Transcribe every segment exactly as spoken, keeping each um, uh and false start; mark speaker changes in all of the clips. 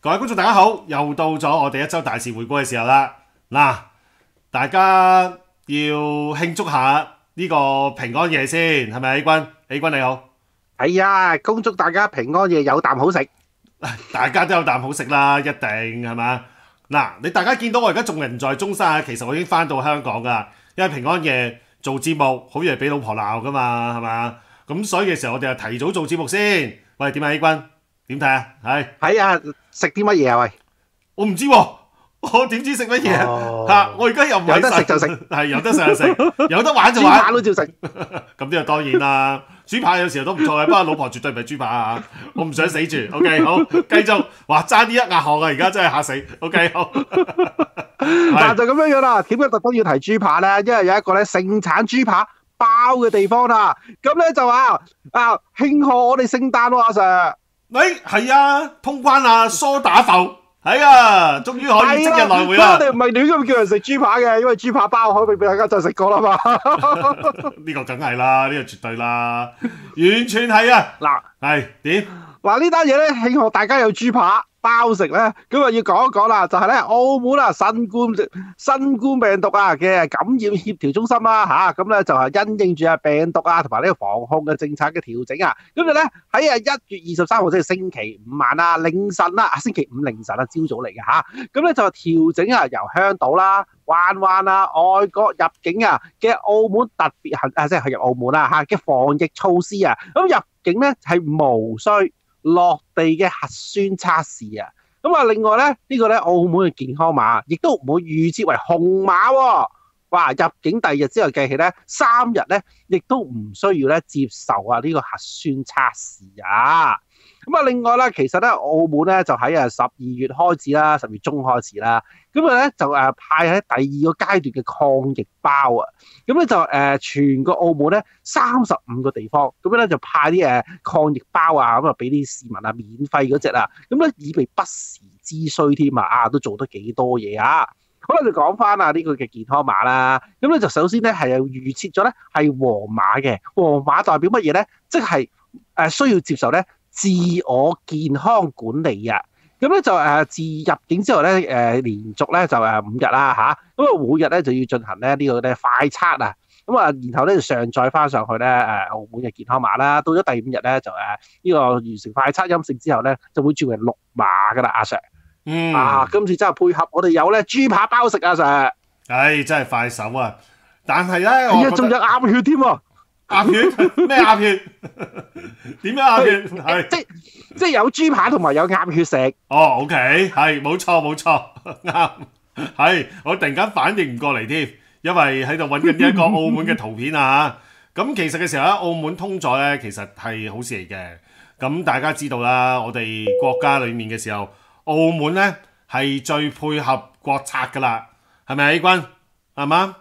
Speaker 1: 各位觀眾大家好，又到咗我哋一周大事回顧嘅時候啦。嗱，大家要慶祝下呢個平安夜先，係咪 A 君 ？A 君你好，
Speaker 2: 係啊，恭祝大家平安夜有啖好食。
Speaker 1: 大家都有啖好食啦，一定係嘛？嗱，你大家見到我而家仲人在中山，其實我已經翻到香港噶，因為平安夜做節目好易係俾老婆鬧噶嘛，係嘛？咁所以嘅時候我哋就提早做節目先。喂，點啊 A 君？點睇啊？係
Speaker 2: 係啊，食啲乜嘢啊？喂，
Speaker 1: 我唔知喎，我點知食乜嘢啊？嚇！我而家又唔係
Speaker 2: 有得食就食，
Speaker 1: 係有得食就食，有得玩就
Speaker 2: 豬
Speaker 1: 玩。
Speaker 2: 扒都照食。
Speaker 1: 咁呢個當然啦，豬扒有時候都唔錯嘅，不過老婆絕對唔係豬扒啊！我唔想死住。OK， 好，繼續。哇，爭啲一額汗啊！而家真係嚇死。OK，好。
Speaker 2: 嗱就咁樣樣啦。點解特登要提豬扒咧？因為有一個咧盛產豬扒包嘅地方啦。咁咧就話啊慶賀我哋聖誕喎，阿 Sir。
Speaker 1: 喂，係啊，通關啊，梳打浮，係啊，終於可以即日來回啦。
Speaker 2: 我哋唔係亂咁叫人食豬扒嘅，因為豬扒包可以俾大家就食過啦嘛。
Speaker 1: 呢個梗係啦，呢個絕對啦，完全係啊。
Speaker 2: 嗱，
Speaker 1: 係點？
Speaker 2: 話呢單嘢咧慶賀大家有豬扒包食咧，咁啊要講一講啦，就係咧澳門啊新冠新冠病毒啊嘅感染協調中心啦嚇，咁咧就係因應住啊病毒啊同埋呢個防控嘅政策嘅調整啊，咁就咧喺啊一月二十三號即係星期五晚啊凌晨啦，啊星期五凌晨啊朝早嚟嘅嚇，咁咧就調整啊由香島啦、灣灣啊、外國入境啊嘅澳門特別行啊即係入澳門啊嚇嘅防疫措施啊，咁入境咧係無需落地嘅核酸測試啊，咁啊另外咧呢個咧澳門嘅健康碼亦都唔會預設為紅碼喎，哇入境第二日之後計起咧三日咧亦都唔需要咧接受啊呢個核酸測試啊。咁啊，另外啦，其實咧，澳門咧就喺啊十二月開始啦，十月中開始啦，咁啊咧就誒派喺第二個階段嘅抗疫包啊，咁咧就誒全個澳門咧三十五個地方，咁咧就派啲誒抗疫包啊，咁啊俾啲市民啊免費嗰隻啊，咁咧以備不時之需添啊，啊都做得幾多嘢啊！好啦，就講翻啊呢個嘅健康碼啦，咁咧就首先咧係有預設咗咧係黃碼嘅，黃碼代表乜嘢咧？即係誒需要接受咧自我健康管理啊，咁咧就誒自入境之後咧誒連續咧就誒五日啦嚇，咁啊每日咧就要進行咧呢個咧快測啊，咁啊然後咧就上載翻上去咧誒澳門嘅健康碼啦，到咗第五日咧就誒呢個完成快測陰性之後咧就會轉為綠碼噶啦，阿 Sir。
Speaker 1: 嗯。
Speaker 2: 啊，今次真係配合我哋有咧豬扒包食啊 Sir。
Speaker 1: 唉，真係快手啊！但係咧，
Speaker 2: 係啊，仲有鴨血添喎。
Speaker 1: 鴨血咩鴨血？點樣鴨血？係
Speaker 2: 即即有豬扒同埋有鴨血食。
Speaker 1: 哦，OK，係冇錯冇錯，啱。係我突然間反應唔過嚟添，因為喺度揾緊一個澳門嘅圖片啊嚇。咁其實嘅時候咧，澳門通咗咧，其實係好事嚟嘅。咁大家知道啦，我哋國家裡面嘅時候，澳門咧係最配合國策噶啦，係咪 A 君？係嘛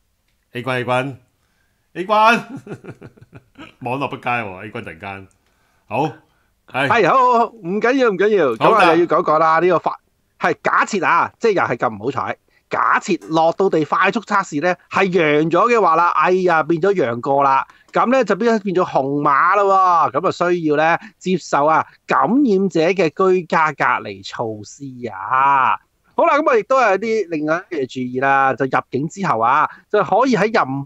Speaker 1: ？A 君 A 君。A 君網絡不佳喎 ，A 君突然間好係
Speaker 2: 係好好唔緊要唔緊要，咁啊又要講講啦。呢個快係假設啊，即係又係咁唔好彩。假設落到地快速測試咧係陽咗嘅話啦，哎呀變咗陽過啦，咁咧就變變咗紅碼啦喎，咁啊需要咧接受啊感染者嘅居家隔離措施啊。好啦，咁啊亦都有啲另外一啲嘢注意啦，就入境之後啊，就可以喺任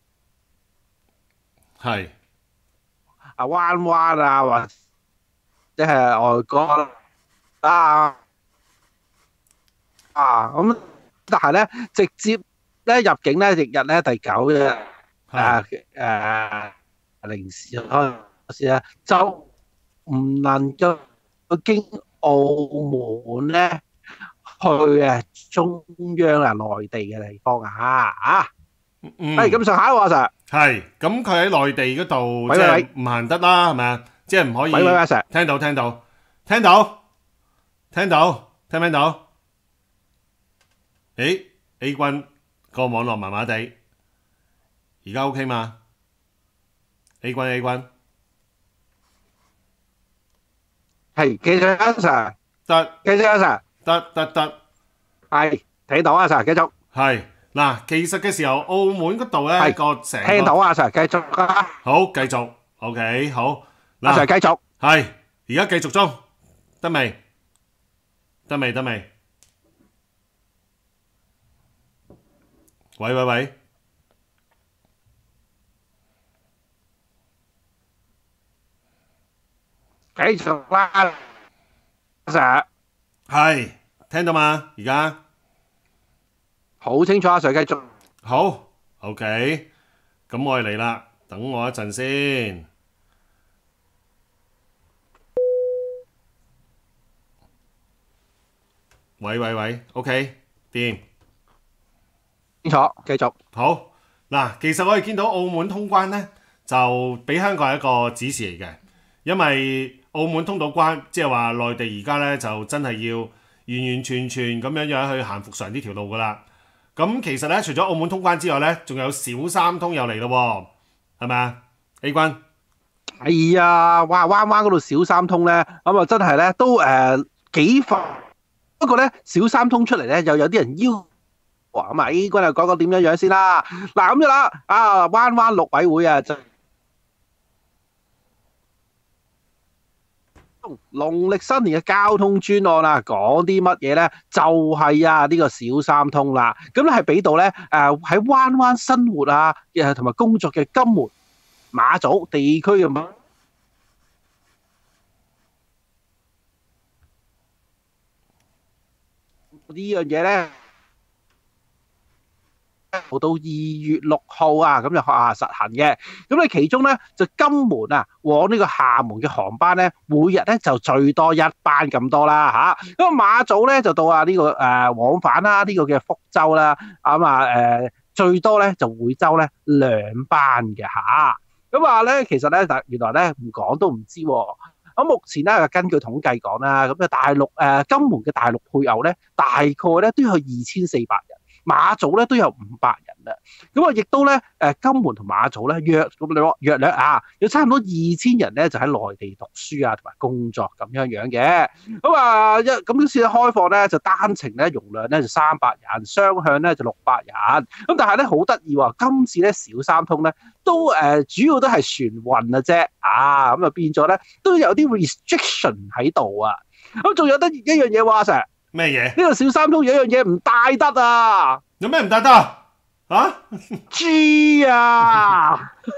Speaker 1: 係
Speaker 2: 啊灣灣啊，或者係外國啊啊咁，但係咧直接咧入境咧，翌日咧第九日誒誒零時開始咧，就唔能夠經澳門咧去誒中央啊內地嘅地方啊啊！係咁上下喎，阿 Sir。
Speaker 1: 係咁，佢喺內地嗰度即係唔行得啦，係咪啊？即係唔可以。
Speaker 2: 喂喂，阿 Sir，
Speaker 1: 聽到聽到聽到聽到聽唔聽到？誒 A 君個網絡麻麻地，而家 OK 嘛 ？A 君 A 君
Speaker 2: 係繼續，阿 Sir。
Speaker 1: 得
Speaker 2: 繼續，阿 Sir。
Speaker 1: 得得得，
Speaker 2: 係睇到，阿 Sir，繼續。
Speaker 1: 係。嗱，其實嘅時候，澳門嗰度咧個成個
Speaker 2: 聽到阿 Sir，繼續啊！
Speaker 1: 好，繼續 ，OK，好。
Speaker 2: 阿 Sir 繼續。
Speaker 1: 係，而家繼續中，得未？ 得未？得未？喂喂喂，
Speaker 2: 繼續啦，Sir，
Speaker 1: 係聽到嘛？而家
Speaker 2: 好清楚啊，Sir，繼續。
Speaker 1: 好 OK，咁我哋嚟啦，等我一陣先。喂喂喂，OK，掂。
Speaker 2: 清楚，繼續。
Speaker 1: 好嗱，其實我哋見到澳門通關呢，就俾香港係一個指示嚟嘅，因為澳門通到關，即係話內地而家呢，就真係要完完全全咁樣樣去行復常呢條路噶啦。咁其實呢，除咗澳門通關之外呢，仲有小三通又嚟咯，係咪啊 ？A 君
Speaker 2: 係啊，哇，灣灣嗰度小三通咧，咁啊真係咧都誒幾快。不過咧，小三通出嚟咧，又有啲人要。咁啊 A 君又講講點樣樣先啦。嗱咁樣啦，啊灣灣陸委會啊就農曆新年嘅交通專案啊，講啲乜嘢咧？就係啊呢個小三通啦。咁咧係俾到咧誒喺灣灣生活啊，誒同埋工作嘅金門、馬祖地區嘅呢樣嘢咧。到二月六號啊，咁就啊實行嘅。咁你其中咧就金門啊往呢個廈門嘅航班咧，每日咧就最多一班咁多啦嚇。咁馬祖咧就到啊呢個誒往返啦，呢個嘅福州啦，咁啊誒最多咧就會州咧兩班嘅嚇。咁啊咧其實咧但原來咧唔講都唔知喎。咁目前咧根據統計講啦，咁啊大陸誒金門嘅大陸配偶咧，大概咧都有二千四百人。馬祖咧都有五百人啦，咁啊亦都咧誒金門同馬祖咧約咁兩約略啊，有差唔多二千人咧就喺內地讀書啊同埋工作咁樣樣嘅，咁啊一咁呢次開放咧就單程咧容量咧就三百人，雙向咧就六百人，咁但係咧好得意喎，今次咧小三通咧都誒、呃、主要都係船運啊啫，啊咁啊變咗咧都有啲 restriction 喺度啊，咁仲有得一樣嘢話成。
Speaker 1: 咩嘢？
Speaker 2: 呢個小三通有一樣嘢唔帶得啊！
Speaker 1: 有咩唔帶得啊？啊？
Speaker 2: 豬啊！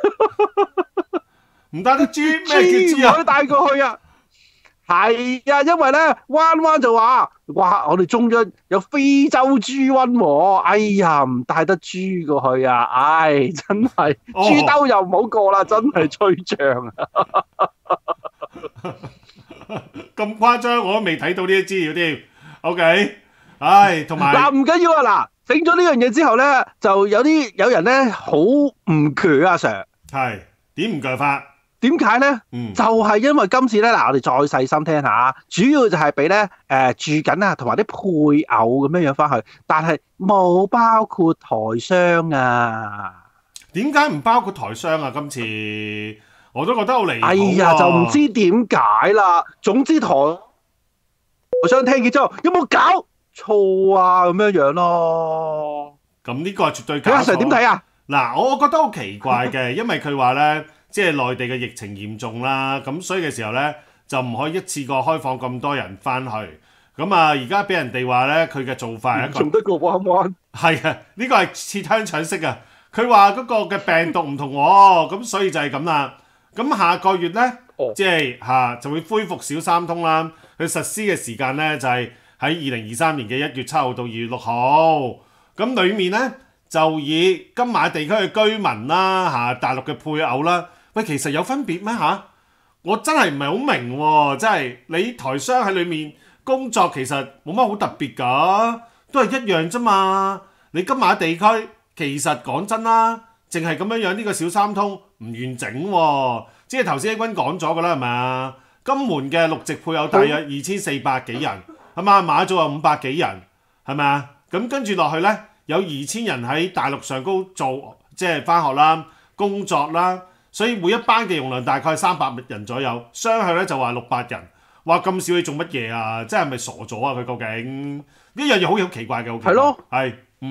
Speaker 1: 唔帶得豬？咩叫豬啊？
Speaker 2: 唔可以帶過去啊！係啊，因為咧灣灣就話，哇！我哋中央有非洲豬瘟喎，哎呀，唔帶得豬過去啊！唉，真係豬兜又唔好過啦，真係吹脹啊！
Speaker 1: 咁誇張，我都未睇到呢啲資料添。OK，唉，同埋
Speaker 2: 嗱唔緊要啊，嗱整咗呢樣嘢之後咧，就有啲有人咧好唔鋸啊 Sir，
Speaker 1: 係點唔鋸法？
Speaker 2: 點解咧？
Speaker 1: 嗯，
Speaker 2: 就係因為今次咧，嗱我哋再細心聽下，主要就係俾咧誒住緊啊，同埋啲配偶咁樣樣翻去，但係冇包括台商啊。
Speaker 1: 點解唔包括台商啊？今次我都覺得好離譜喎。
Speaker 2: 哎呀，就唔知點解啦。總之台我想聽見之後，有冇搞錯啊？咁樣樣咯。
Speaker 1: 咁呢個係絕對搞錯。
Speaker 2: 阿 Sir 點睇啊？
Speaker 1: 嗱，我覺得好奇怪嘅，因為佢話咧，即係內地嘅疫情嚴重啦，咁所以嘅時候咧，就唔可以一次過開放咁多人翻去。咁啊，而家俾人哋話咧，佢嘅做法係一個，
Speaker 2: 仲得過彎彎。
Speaker 1: 係啊，呢個係切香腸式啊。佢話嗰個嘅病毒唔同喎，咁所以就係咁啦。咁下個月咧，
Speaker 2: 哦、
Speaker 1: 即係嚇就會恢復小三通啦。佢實施嘅時間咧就係喺二零二三年嘅一月七號到二月六號。咁裡面咧就以金馬地區嘅居民啦嚇，大陸嘅配偶啦，喂，其實有分別咩嚇？我真係唔係好明喎，真係你台商喺裡面工作其實冇乜好特別㗎，都係一樣啫嘛。你金馬地區其實講真啦，淨係咁樣樣呢個小三通唔完整喎，即係頭先 A 君講咗㗎啦，係咪啊？金門嘅陸籍配偶大約二千四百幾人，係嘛？馬祖有五百幾人，係咪啊？咁跟住落去呢，有二千人喺大陸上高做，即係返學啦、工作啦，所以每一班嘅容量大概三百人左右。雙向咧就話六百人，話咁少你做乜嘢啊？即係咪傻咗啊？佢究竟呢樣嘢好好奇怪嘅，好奇怪。
Speaker 2: 係咯，
Speaker 1: 係嗯。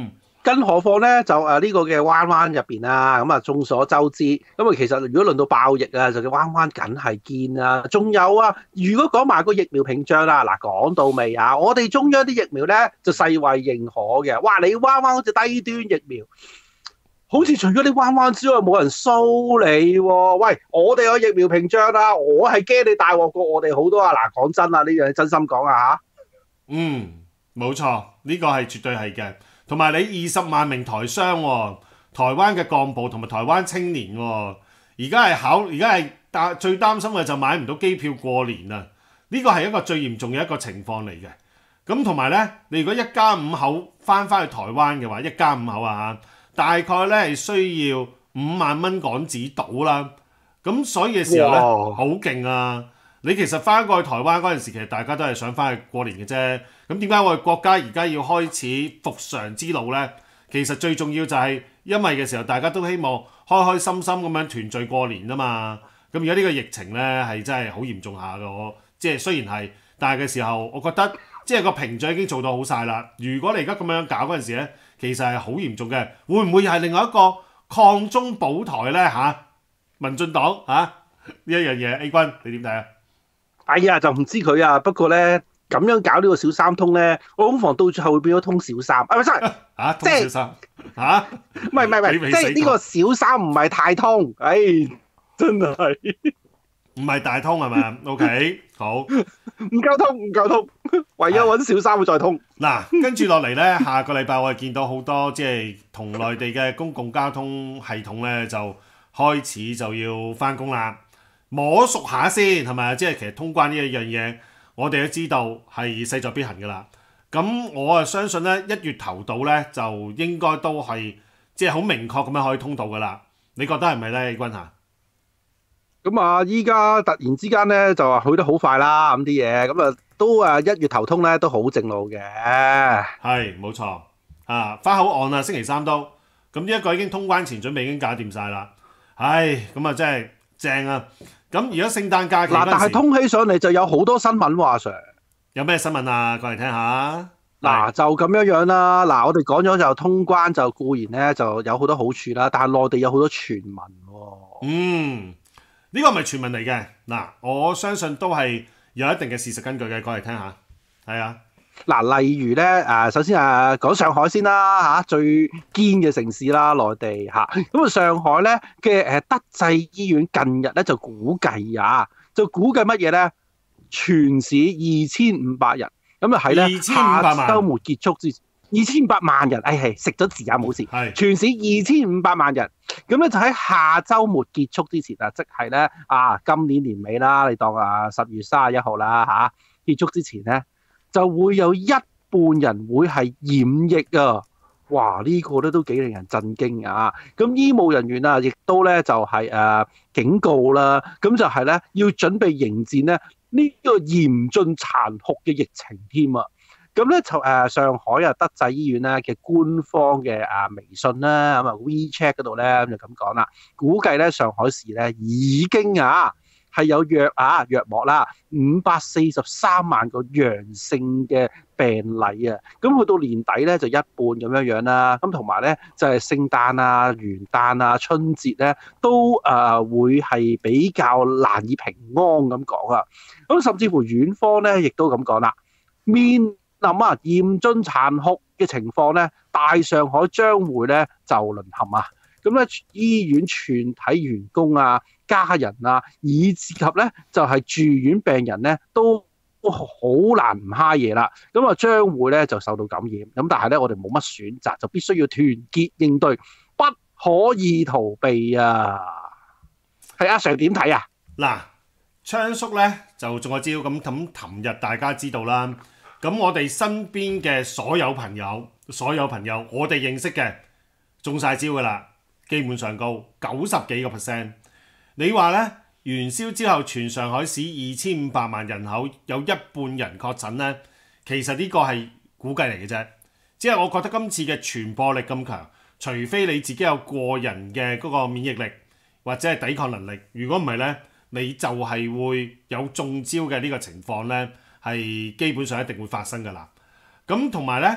Speaker 2: 更何況咧，就誒呢個嘅灣灣入邊啊，咁啊眾所周知，咁啊其實如果論到爆疫啊，就叫灣灣梗係堅啦。仲有啊，如果講埋個疫苗屏障啦，嗱講到未啊？我哋中央啲疫苗咧就世衛認可嘅，哇！你灣灣好似低端疫苗，好似除咗你灣灣之外冇人蘇你喎。喂，我哋有疫苗屏障啊，我係驚你大鑊過我哋好多啊！嗱，講真啊，呢樣真心講啊嚇。
Speaker 1: 嗯，冇錯，呢、個係絕對係嘅。同埋你二十萬名台商喎，台灣嘅幹部同埋台灣青年喎，而家係考，而家係擔最擔心嘅就買唔到機票過年啊！呢個係一個最嚴重嘅一個情況嚟嘅。咁同埋呢，你如果一家五口翻返去台灣嘅話，一家五口啊嚇，大概呢係需要五萬蚊港紙到啦。咁所以嘅時候呢，
Speaker 2: 哇
Speaker 1: 好勁啊！你其實翻過去台灣嗰陣時，其實大家都係想翻去過年嘅啫。咁點解我哋國家而家要開始復常之路呢？其實最重要就係因為嘅時候，大家都希望開開心心咁樣團聚過年啊嘛。咁而家呢個疫情呢，係真係好嚴重下嘅，我即係雖然係，但係嘅時候，我覺得即係個屏障已經做到好晒啦。如果你而家咁樣搞嗰陣時呢，其實係好嚴重嘅。會唔會係另外一個抗中保台呢？嚇、啊？民進黨嚇呢一樣嘢 ，A 君你點睇啊？
Speaker 2: 哎呀，就唔知佢啊。不過咧，咁樣搞呢個小三通咧，我恐防到最後會變咗通小三。啊，唔係，sorry，
Speaker 1: 嚇，通小三嚇？
Speaker 2: 唔係唔係唔係，即係呢個小三唔係太通。唉、哎，真係
Speaker 1: 唔係大通係咪 ？OK， 好，
Speaker 2: 唔夠通，唔夠通，唯有揾小三會再通。
Speaker 1: 嗱，跟住落嚟咧，下個禮拜我哋見到好多即係同內地嘅公共交通系統咧，就開始就要翻工啦。摸熟下先係咪？即係其實通關呢一樣嘢，我哋都知道係勢在必行㗎啦。咁我啊相信咧，一月頭到咧就應該都係即係好明確咁樣可以通到㗎啦。你覺得係咪咧，君夏？
Speaker 2: 咁啊，依家突然之間咧就話去得好快啦，咁啲嘢咁啊都啊一月頭通咧都好正路嘅。
Speaker 1: 係冇錯啊，花口岸啊，星期三都咁呢一個已經通關前準備已經搞掂晒啦。唉，咁啊真係正啊！咁而家聖誕假期
Speaker 2: 嗱，但係通起上嚟就有好多新聞喎，阿 Sir。
Speaker 1: 有咩新聞啊？過嚟聽下。
Speaker 2: 嗱，就咁樣樣啦。嗱，我哋講咗就通關就固然咧就有好多好處啦，但係內地有好多傳聞喎。
Speaker 1: 嗯，呢個唔係傳聞嚟嘅。嗱，我相信都係有一定嘅事實根據嘅。過嚟聽下。係啊。
Speaker 2: 嗱，例如咧誒，首先誒講上海先啦嚇，最堅嘅城市啦，內地嚇。咁啊，上海咧嘅誒德濟醫院近日咧就估計啊，就估計乜嘢咧？全市二千五百人，咁啊喺咧下週末結束之前，二千五百萬人，誒係食咗字啊冇事。
Speaker 1: 係
Speaker 2: 全市二千五百萬人，咁咧就喺下週末結束之前啊，即係咧啊今年年尾啦，你當啊十月三十一號啦嚇，結束之前咧。就會有一半人會係染疫啊！哇，呢、這個咧都幾令人震驚啊！咁醫務人員啊，亦都咧就係、是、誒、呃、警告啦，咁就係咧要準備迎戰咧呢、這個嚴峻殘酷嘅疫情添啊！咁咧就誒、呃、上海啊德濟醫院咧嘅官方嘅啊微信啦，咁啊 WeChat 嗰度咧咁就咁講啦，估計咧上海市咧已經啊〜係有約啊約莫啦，五百四十三萬個陽性嘅病例啊，咁去到年底咧就一半咁樣樣啦，咁同埋咧就係、是、聖誕啊、元旦啊、春節咧都誒、呃、會係比較難以平安咁講啊，咁甚至乎院方咧亦都咁講啦，面臨啊嚴峻殘酷嘅情況咧，大上海將會咧就淪陷啊！咁咧，醫院全體員工啊、家人啊，以至及咧就係住院病人咧，都好難唔蝦嘢啦。咁啊，將會咧就受到感染。咁但係咧，我哋冇乜選擇，就必須要團結應對，不可以逃避啊！係阿 Sir 點睇啊？
Speaker 1: 嗱，昌叔咧就中咗招，咁咁，琴日大家知道啦。咁我哋身邊嘅所有朋友，所有朋友，我哋認識嘅中晒招噶啦。基本上高九十幾個 percent， 你話呢？元宵之後，全上海市二千五百萬人口有一半人確診呢？其實呢個係估計嚟嘅啫。只係我覺得今次嘅傳播力咁強，除非你自己有個人嘅嗰個免疫力或者係抵抗能力，如果唔係呢，你就係會有中招嘅呢個情況呢，係基本上一定會發生㗎啦。咁同埋呢，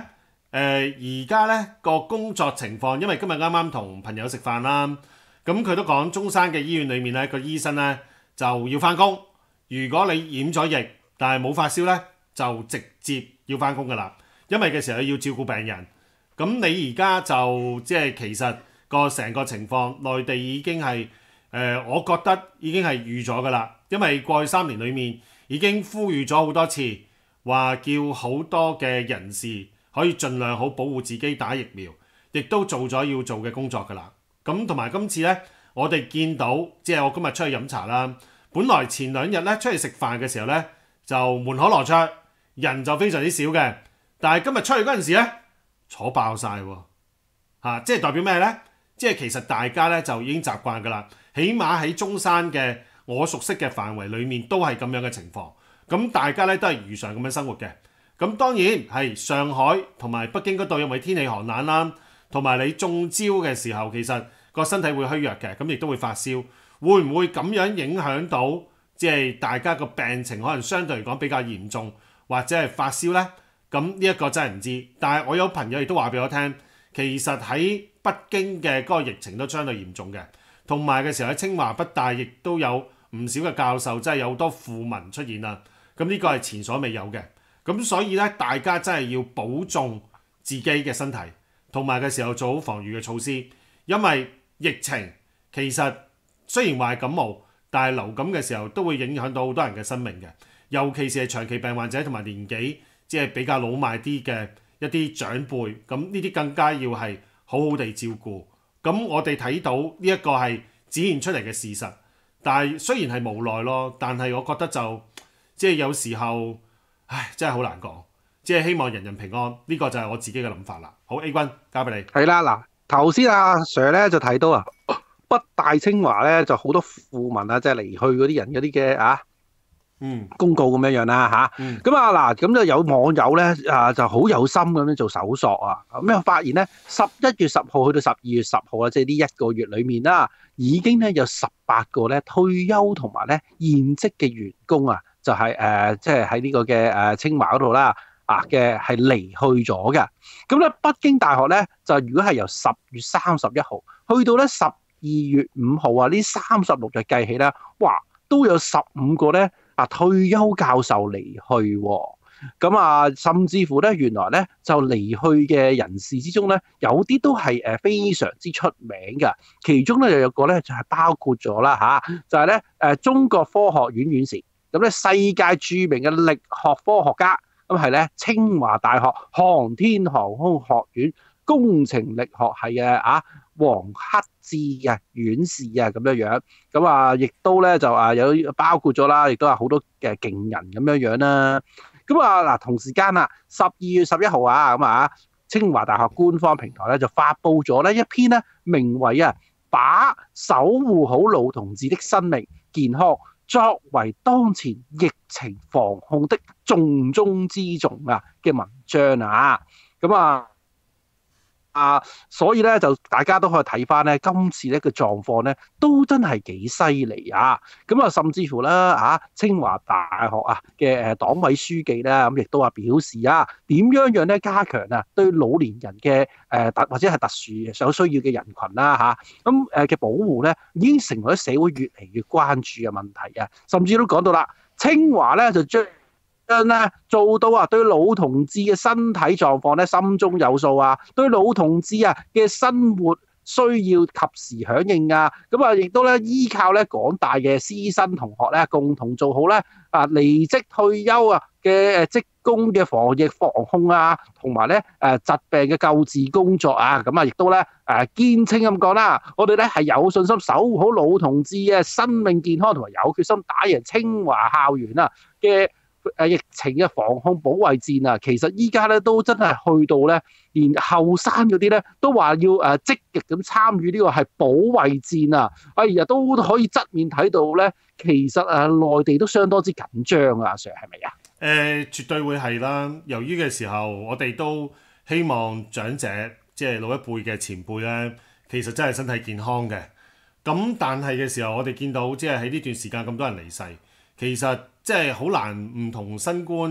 Speaker 1: 而家呢個工作情況，因為今日啱啱同朋友食飯啦，咁佢都講中山嘅醫院裏面呢個醫生呢就要翻工。如果你染咗疫但係冇發燒呢，就直接要翻工噶啦，因為嘅時候要照顧病人。咁你而家就即係其實個成個情況，內地已經係誒、呃，我覺得已經係預咗噶啦，因為過去三年裏面已經呼籲咗好多次，話叫好多嘅人士可以盡量好保護自己打疫苗，亦都做咗要做嘅工作噶啦。咁同埋今次呢，我哋見到即係我今日出去飲茶啦，本來前兩日呢出去食飯嘅時候呢，就門可羅雀，人就非常之少嘅，但係今日出去嗰陣時呢，坐爆晒喎、啊，即係代表咩呢？即係其實大家呢就已經習慣噶啦，起碼喺中山嘅我熟悉嘅範圍裡面都係咁樣嘅情況，咁大家呢都係如常咁樣生活嘅。咁當然係上海同埋北京嗰度，因為天氣寒冷啦，同埋你中招嘅時候，其實個身體會虛弱嘅，咁亦都會發燒，會唔會咁樣影響到即係大家個病情可能相對嚟講比較嚴重，或者係發燒呢？咁呢一個真係唔知，但係我有朋友亦都話俾我聽，其實喺北京嘅嗰個疫情都相對嚴重嘅，同埋嘅時候喺清華北大亦都有唔少嘅教授，真係有好多訃聞出現啦。咁呢個係前所未有嘅，咁所以咧大家真係要保重自己嘅身體，同埋嘅時候做好防禦嘅措施，因為疫情其實雖然話係感冒，但係流感嘅時候都會影響到好多人嘅生命嘅，尤其是係長期病患者同埋年紀即係比較老邁啲嘅一啲長輩，咁呢啲更加要係好好地照顧。咁我哋睇到呢一個係展現出嚟嘅事實，但係雖然係無奈咯，但係我覺得就即係有時候，唉，真係好難講。即係希望人人平安，呢、這個就係我自己嘅諗法啦。好 ，A 君交俾你。
Speaker 2: 係啦，嗱，頭先阿 Sir 咧就睇到啊，北大清華咧就好多訃聞啊，即係離去嗰啲人嗰啲嘅啊。
Speaker 1: 嗯，
Speaker 2: 公告咁樣樣啦嚇，咁啊嗱，咁就有網友咧啊就好有心咁樣做搜索啊，咁樣發現咧十一月十號去到十二月十號啊，即係呢一個月裡面啦，已經咧有十八個咧退休同埋咧現職嘅員工啊，就係誒即係喺呢個嘅誒清華嗰度啦啊嘅係離去咗嘅。咁咧北京大學咧就如果係由十月三十一號去到咧十二月五號啊，呢三十六日計起咧，哇都有十五個咧。啊！退休教授離去喎，咁啊，甚至乎咧，原來咧就離去嘅人士之中咧，有啲都係誒非常之出名嘅。其中咧又有個咧就係包括咗啦嚇，就係咧誒中國科學院院士，咁咧世界著名嘅力學科學家，咁係咧清華大學航天航空學院工程力學系嘅啊。黃克志嘅院士啊，咁樣樣，咁啊，亦都咧就啊有包括咗啦，亦都係好多嘅勁人咁樣樣啦。咁啊嗱，同時間啊，十二月十一號啊，咁啊，清華大學官方平台咧就發布咗咧一篇咧，名為啊把守護好老同志的生命健康作為當前疫情防控的重中之重啊嘅文章啊，咁啊。啊，所以咧就大家都可以睇翻咧，今次咧個狀況咧都真係幾犀利啊！咁啊，甚至乎啦嚇，清華大學啊嘅誒黨委書記咧，咁亦都話表示啊，點樣樣咧加強啊對老年人嘅誒特或者係特殊有需要嘅人群啦嚇，咁誒嘅保護咧已經成為咗社會越嚟越關注嘅問題啊！甚至都講到啦，清華咧就將咧做到啊，對老同志嘅身體狀況咧心中有數啊，對老同志啊嘅生活需要及時響應啊，咁啊亦都咧依靠咧廣大嘅師生同學咧共同做好咧啊離職退休啊嘅誒職工嘅防疫防控啊，同埋咧誒疾病嘅救治工作啊，咁啊亦都咧誒堅稱咁講啦，我哋咧係有信心守護好老同志嘅生命健康，同埋有決心打贏清華校園啊嘅。誒疫情嘅防控保衛戰啊，其實依家咧都真係去到咧，連後生嗰啲咧都話要誒積極咁參與呢個係保衛戰啊！哎呀，都可以側面睇到咧，其實誒內地都相當之緊張啊，阿 Sir 係咪啊？誒、
Speaker 1: 呃，絕對會係啦。由於嘅時候，我哋都希望長者即係老一輩嘅前輩咧，其實真係身體健康嘅。咁但係嘅時候，我哋見到即係喺呢段時間咁多人離世。其實即係好難唔同新冠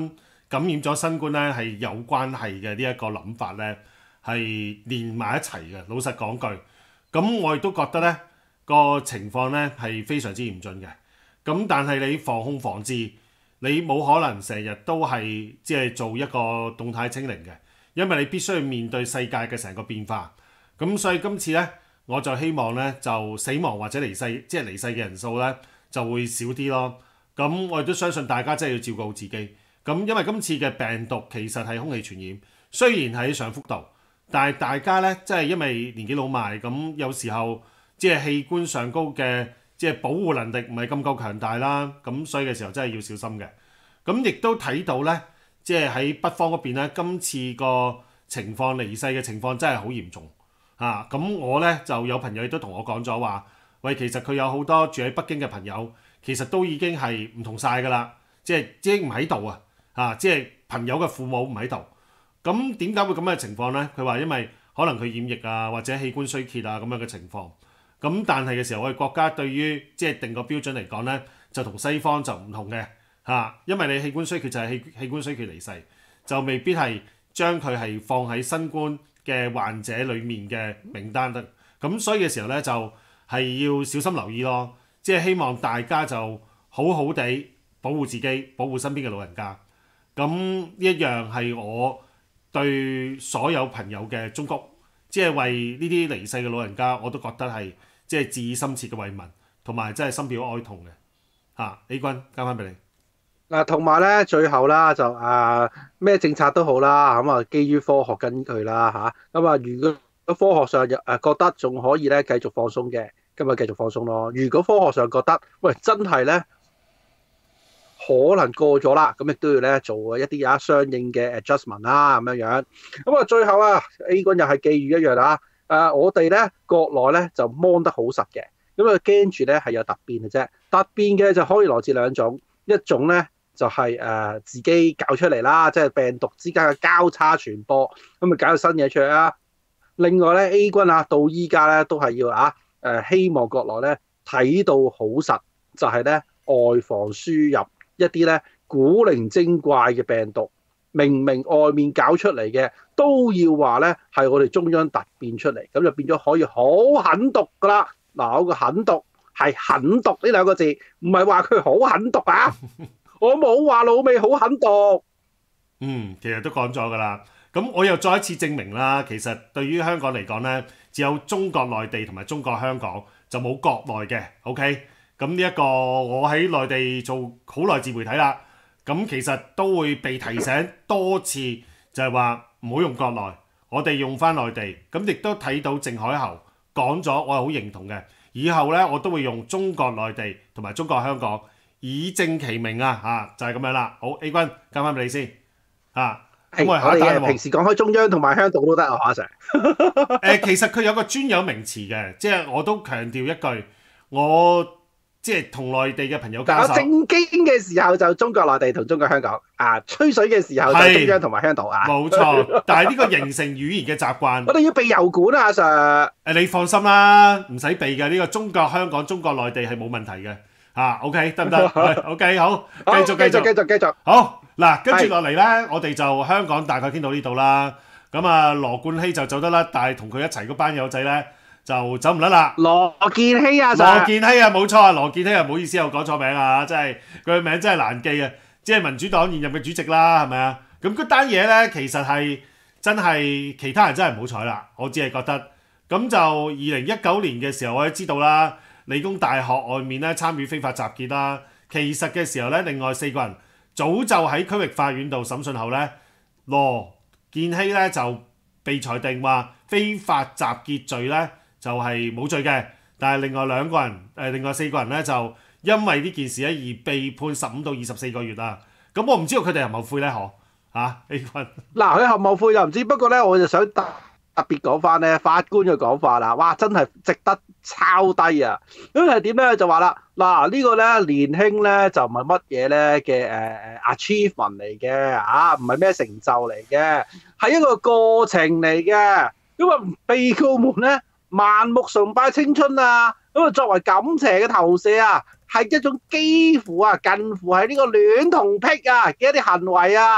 Speaker 1: 感染咗新冠咧係有關係嘅呢一個諗法咧係連埋一齊嘅。老實講句，咁我亦都覺得咧個情況咧係非常之嚴峻嘅。咁但係你防控防治，你冇可能成日都係即係做一個動態清零嘅，因為你必須要面對世界嘅成個變化。咁所以今次咧，我就希望咧就死亡或者離世，即係離世嘅人數咧就會少啲咯。咁我亦都相信大家真係要照顧好自己。咁因為今次嘅病毒其實係空氣傳染，雖然喺上幅度，但係大家咧即係因為年紀老邁，咁有時候即係器官上高嘅即係保護能力唔係咁夠強大啦。咁所以嘅時候真係要小心嘅。咁亦都睇到咧，即係喺北方嗰邊咧，今次個情況離世嘅情況真係好嚴重嚇。咁、啊、我咧就有朋友亦都同我講咗話，喂，其實佢有好多住喺北京嘅朋友，其實都已經係唔同晒㗎啦，即係即係唔喺度啊。啊！即係朋友嘅父母唔喺度，咁點解會咁嘅情況呢？佢話因為可能佢染疫啊，或者器官衰竭啊咁樣嘅情況。咁但係嘅時候，我哋國家對於即係定個標準嚟講呢，就同西方就唔同嘅嚇、啊。因為你器官衰竭就係器器官衰竭離世，就未必係將佢係放喺新冠嘅患者裡面嘅名單得。咁所以嘅時候呢，就係、是、要小心留意咯。即係希望大家就好好地保護自己，保護身邊嘅老人家。咁呢一樣係我對所有朋友嘅忠告，即係為呢啲離世嘅老人家，我都覺得係即係致以深切嘅慰問，同埋真係深表哀痛嘅嚇、啊。A 君交翻俾你
Speaker 2: 嗱，同埋咧最後啦就啊咩政策都好啦，咁啊基於科學根據啦嚇，咁啊如果科學上誒覺得仲可以咧繼續放鬆嘅，咁咪繼續放鬆咯。如果科學上覺得喂真係咧，可能過咗啦，咁亦都要咧做一啲啊相應嘅 adjustment 啦，咁樣樣。咁啊，最後啊，A 君又係寄語一樣啊。誒，我哋咧國內咧就 mon 得好實嘅，咁啊驚住咧係有突變嘅啫。突變嘅就可以來自兩種，一種咧就係、是、誒、呃、自己搞出嚟啦，即係病毒之間嘅交叉傳播，咁啊搞到新嘢出嚟啦。另外咧 A 君啊，到依家咧都係要啊誒、呃、希望國內咧睇到好實，就係、是、咧外防輸入。一啲咧古靈精怪嘅病毒，明明外面搞出嚟嘅，都要話咧係我哋中央突變出嚟，咁就變咗可以好狠毒噶啦。嗱，嗰個狠毒係狠毒呢兩個字，唔係話佢好狠毒啊！我冇話老味好狠毒。
Speaker 1: 嗯，其實都講咗噶啦。咁我又再一次證明啦，其實對於香港嚟講咧，只有中國內地同埋中國香港，就冇國內嘅。OK。咁呢一個我喺內地做好耐自媒體啦，咁其實都會被提醒多次，就係話唔好用國內，我哋用翻內地。咁亦都睇到鄭海豪講咗，我係好認同嘅。以後呢，我都會用中國內地同埋中國香港，以正其名啊，嚇就係、是、咁樣啦。好 ，A 君交翻俾你先嚇。咁我哋下一
Speaker 2: 平時講開中央同埋香港都得啊，阿 Sir。
Speaker 1: 誒，其實佢有個專有名詞嘅，即係我都強調一句，我。即係同內地嘅朋友交手，
Speaker 2: 正經嘅時候就中國內地同中國香港啊，吹水嘅時候就中央同埋香港啊，
Speaker 1: 冇錯。但係呢個形成語言嘅習慣，
Speaker 2: 我哋要避油管啊，阿 Sir。
Speaker 1: 誒，你放心啦，唔使避嘅，呢個中國香港、中國內地係冇問題嘅嚇。OK，得唔得？OK，好，繼續繼續繼
Speaker 2: 續繼續。
Speaker 1: 好嗱，跟住落嚟咧，我哋就香港大概傾到呢度啦。咁啊，羅冠希就走得甩，但係同佢一齊嗰班友仔咧。就走唔甩啦！
Speaker 2: 羅健熙啊，
Speaker 1: 羅健熙啊，冇錯啊，羅健熙啊，唔好意思，我講錯名啊，真係佢嘅名真係難記啊！即係民主黨現任嘅主席啦，係咪啊？咁嗰單嘢咧，其實係真係其他人真係唔好彩啦，我只係覺得。咁就二零一九年嘅時候，我都知道啦，理工大學外面咧參與非法集結啦。其實嘅時候咧，另外四個人早就喺區域法院度審訊後咧，羅健熙咧就被裁定話非法集結罪咧。就係冇罪嘅，但係另外兩個人，誒、呃、另外四個人咧就因為呢件事咧而被判十五到二十四個月啦。咁我唔知道佢哋係咪後悔咧，嗬嚇 A 君。嗱，
Speaker 2: 佢後唔後悔就唔知，不過咧我就想特特別講翻咧法官嘅講法啦，哇真係值得抄低啊！咁係點咧就話啦，嗱、這個、呢個咧年輕咧就唔係乜嘢咧嘅誒誒 achievement 嚟嘅嚇，唔係咩成就嚟嘅，係一個過程嚟嘅，因為被告們咧。盲目崇拜青春啊！咁啊，作為感邪嘅投射啊，係一種幾乎啊近乎係呢個戀童癖啊嘅一啲行為啊，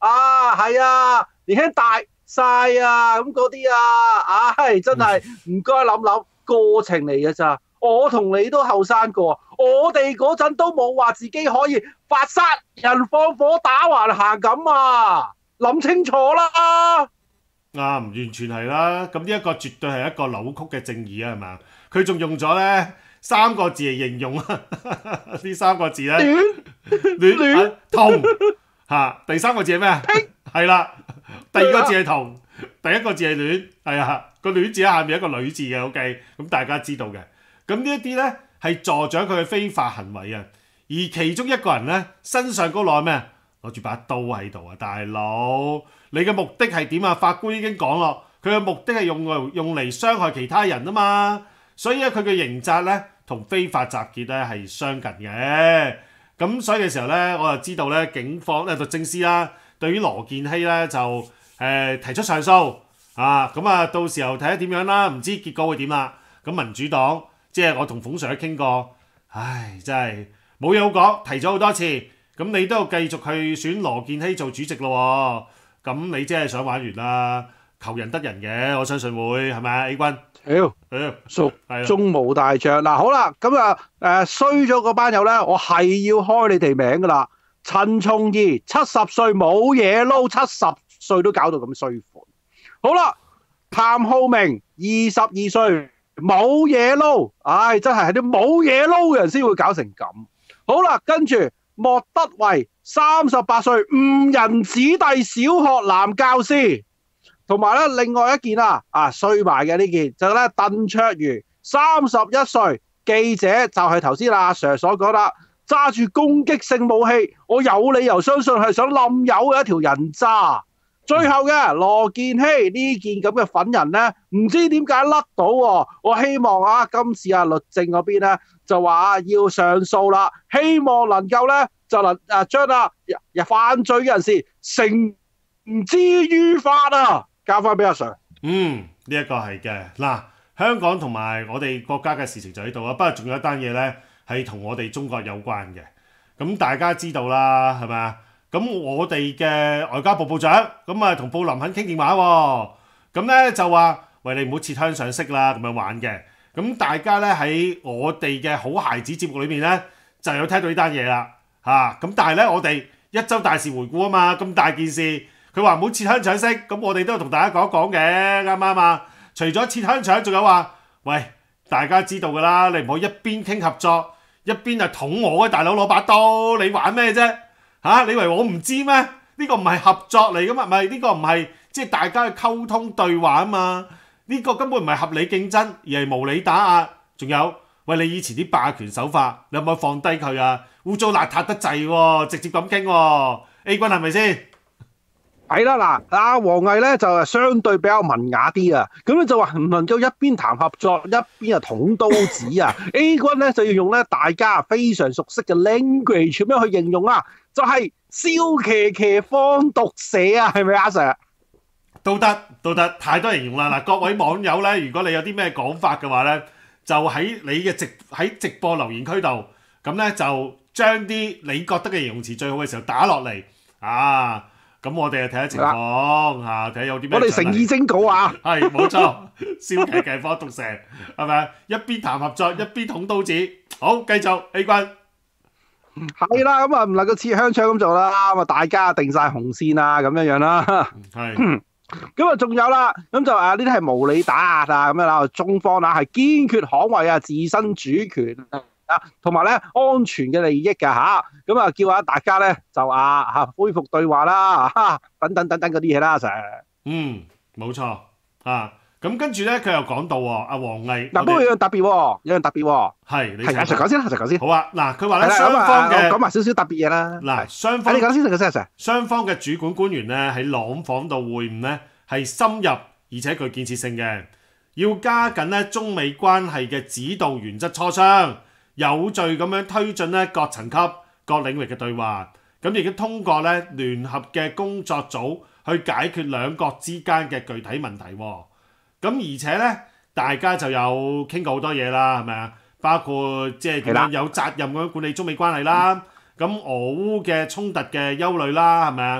Speaker 2: 啊，係啊，年輕大晒啊，咁嗰啲啊，唉，真係唔該諗諗過程嚟嘅咋。我同你都後生過，我哋嗰陣都冇話自己可以發殺人放火打橫行咁啊，諗清楚啦。
Speaker 1: 啱，完全係啦。咁呢一個絕對係一個扭曲嘅正義啊，係嘛？佢仲用咗咧三個字嚟形容啊，呢三個字咧
Speaker 2: 亂
Speaker 1: 亂
Speaker 2: 亂
Speaker 1: 啊同嚇，第三個字係咩啊？係啦，第二個字係同，第一個字係亂，係啊，個亂字喺下面一個女字嘅，OK，咁大家知道嘅。咁呢一啲咧係助長佢嘅非法行為啊，而其中一個人咧身上嗰攞咩？攞住把刀喺度啊，大佬！你嘅目的係點啊？法官已經講咯，佢嘅目的係用嚟用嚟傷害其他人啊嘛，所以咧佢嘅刑責咧同非法集結咧係相近嘅。咁所以嘅時候咧，我就知道咧，警方咧律政司啦，對於羅健熙咧就誒、呃、提出上訴啊，咁啊到時候睇下點樣啦，唔知結果會點啦。咁民主黨即係我同馮 Sir 傾過，唉，真係冇嘢好講，提咗好多次，咁你都要繼續去選羅健熙做主席咯。咁你即係想玩完啦，求人得人嘅，我相信會係咪啊 A 君？
Speaker 2: 屌，蜀中無大將嗱，好啦，咁啊誒衰咗嗰班友咧，我係要開你哋名噶啦。陳松義七十歲冇嘢撈，七十歲都搞到咁衰款。好啦，譚浩明二十二歲冇嘢撈，唉，真係係啲冇嘢撈嘅人先會搞成咁。好啦，跟住莫德維三十八歲誤人子弟小學男教師。同埋咧，另外一件啊，啊衰埋嘅呢件就係咧，鄧卓如三十一歲記者，就係頭先阿 Sir 所講啦，揸住攻擊性武器，我有理由相信係想冧友嘅一條人渣。最後嘅羅健熙呢件咁嘅粉人咧，唔知點解甩到喎。我希望啊，今次啊律政嗰邊咧就話要上訴啦，希望能夠咧就能啊將啊犯罪人士繩之於法啊。交翻俾阿 Sir。
Speaker 1: 嗯，呢一個係嘅。嗱，香港同埋我哋國家嘅事情就喺度啦。不過仲有一單嘢呢，係同我哋中國有關嘅。咁大家知道啦，係咪啊？咁我哋嘅外交部部長咁啊，同布林肯傾電話喎。咁呢就話：喂，你唔好切香上色啦，咁樣玩嘅。咁大家呢喺我哋嘅好孩子節目裏面呢，就有聽到呢單嘢啦。嚇，咁但係呢，我哋一週大事回顧啊嘛，咁大件事。佢話唔好切香腸色，咁我哋都同大家講一講嘅，啱唔啱啊？除咗切香腸，仲有話，喂，大家知道㗎啦，你唔好一邊傾合作，一邊係捅我嘅大佬攞把刀，你玩咩啫？嚇、啊，你以為我唔知咩？呢、這個唔係合作嚟㗎嘛，唔係呢個唔係即係大家嘅溝通對話啊嘛？呢、這個根本唔係合理競爭，而係無理打壓。仲有，喂，你以前啲霸權手法，你可唔可以放低佢啊？污糟邋遢得滯喎，直接咁傾喎 ，A 君係咪先？
Speaker 2: 係啦，嗱，阿王毅咧就係相對比較文雅啲啊，咁咧就話唔能夠一邊談合作，一邊啊捅刀子啊。A 君咧就要用咧大家非常熟悉嘅 language 咁樣去形容啊，就係燒騎騎放毒蛇啊，係咪阿 Sir？
Speaker 1: 都得都得，太多形容啦！嗱，各位網友咧，如果你有啲咩講法嘅話咧，就喺你嘅直喺直播留言區度，咁咧就將啲你覺得嘅形容詞最好嘅時候打落嚟啊！咁我哋就睇下情況嚇，睇下有啲咩。
Speaker 2: 我哋誠意徵稿啊！
Speaker 1: 係冇錯，燒騎騎放毒蛇係咪啊？一邊談合作，一邊捅刀子。好，繼續 A 君。
Speaker 2: 係啦，咁啊唔能夠切香腸咁做啦，咁啊大家定晒紅線啊，咁樣樣啦。係。咁啊仲有啦，咁就啊呢啲係無理打壓啊，咁樣啦，中方啊係堅決捍衞啊自身主權啊，同埋咧安全嘅利益㗎嚇，咁啊叫下大家咧就啊嚇恢復對話啦，嚇等等等等嗰啲嘢啦，成
Speaker 1: 嗯冇錯啊，咁跟住咧佢又講到喎，阿王毅
Speaker 2: 嗱，不過有樣特別喎，有樣特別喎，
Speaker 1: 係你
Speaker 2: 係阿 Sir 講先啦，阿 Sir 講先。
Speaker 1: 好啊，嗱佢話咧雙方嘅
Speaker 2: 講埋少少特別嘢啦。
Speaker 1: 嗱雙方
Speaker 2: 你講先，你講先，阿 Sir。雙
Speaker 1: 方嘅主管官員咧喺廊坊度會晤咧係深入而且具建設性嘅，要加緊咧中美關係嘅指導原則磋商。有序咁樣推進咧各層級、各領域嘅對話，咁亦都通過咧聯合嘅工作組去解決兩國之間嘅具體問題。咁而且咧，大家就有傾過好多嘢啦，係咪啊？包括即係點樣有責任咁樣管理中美關係啦。咁俄烏嘅衝突嘅憂慮啦，係咪啊？